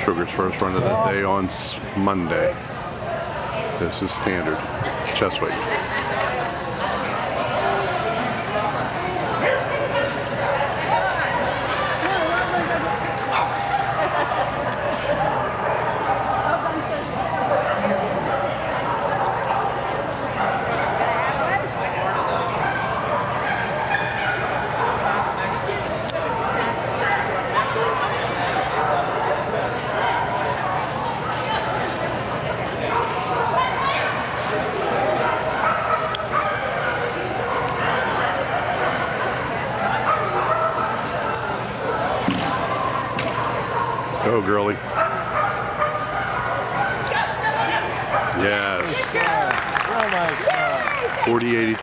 Sugar's first run of the day on Monday. This is standard chest weight. Go, girlie. Yes. 40-80.